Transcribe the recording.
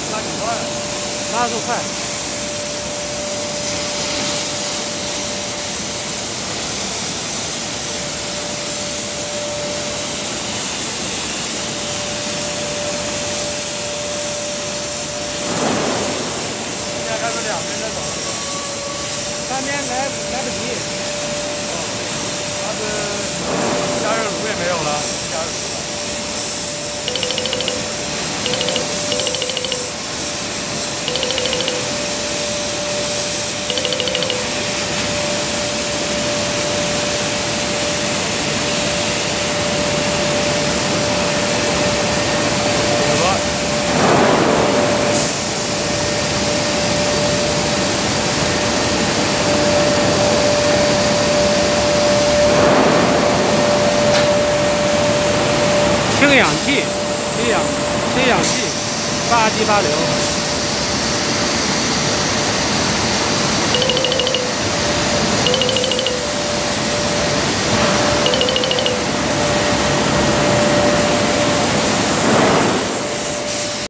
80块。 现在开始2边在走 3边来不及。 它是加热炉也没有了，加热炉。 氢氧气，吸氧气，8级8流。